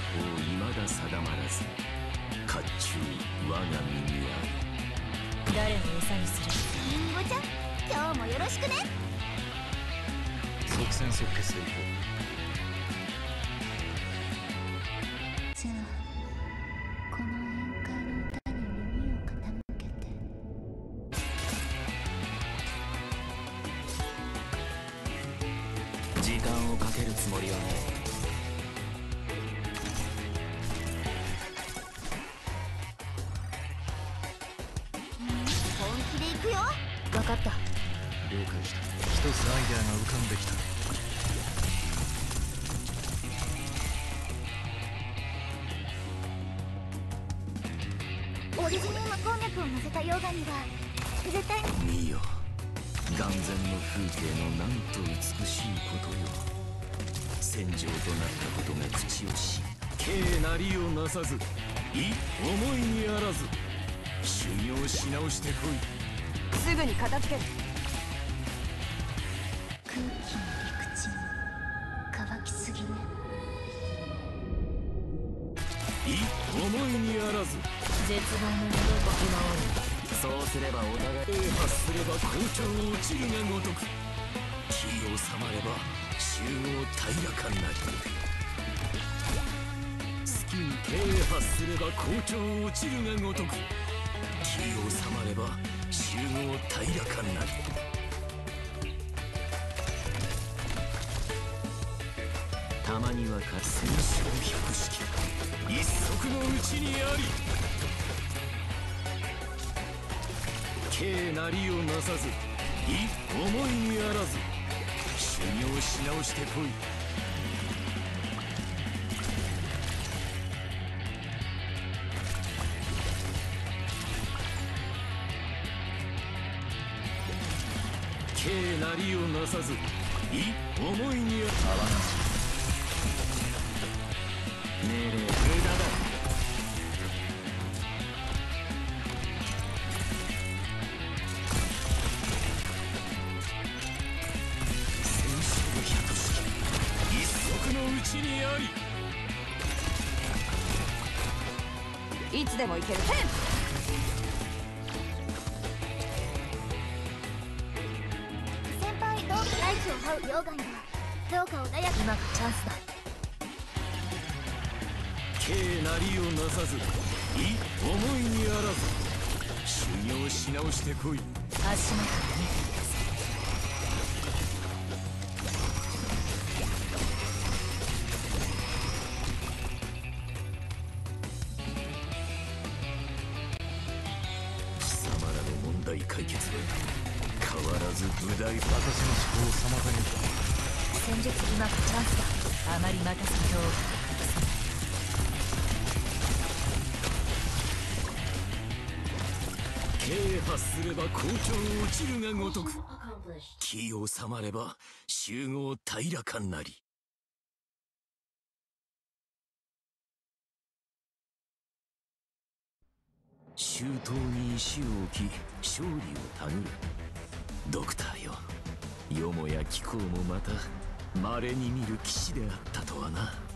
未だ定まらず、甲冑我が身にあり。 誰を餌にする？ リンゴちゃん、今日もよろしくね。 即戦即決でいこじゃあこの宴会の歌に耳を傾けて。 時間をかけるつもりはない。 本気で行くよ。 分かった。 う。了解した。一つアイデアが浮かんできた。 オリジニウムこんにゃくを乗せた溶岩には絶対に。 見よ、眼前の風景のなんと美しいことよ。戦場となったことが口惜しい。敬なりをなさず、意思いにあらず、修行し直してこい。 すぐに片付ける。 空気の陸地乾きすぎね。 意思いにあらず、 絶望の色がそうすればお互い発すれば好調落ちるがごとく、気を収まれば集合平らかなり。好きに敬発すれば好調落ちるがごとく、気を収まれば集合平らかなり。たまにはか戦勝百式、一足のうちにあり。敬なりをなさず、意思いにあらず、修行し直してこい。敬なりをなさず、意思いにあらず。命令無駄だ。のうちにあり。 いつでも行ける。 先輩、どう大地を這う溶岩にはどうか穏やか。 今がチャンスだ。 敬なりをなさず、意思いにあらず、修行し直してこい。 足元を見てください。 大解決は変わらず無題。 私の思考を妨げる。 戦術今がチャンスだ。あまり待たせておく。 敬発すれば好調落ちるがごとく、気を収まれば集合平らかなり。周到に石を置き勝利をたぐる。ドクターよ、よもや貴公もまた稀に見る騎士であったとはな。